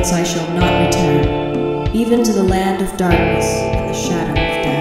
whence I shall not return, even to the land of darkness and the shadow of death.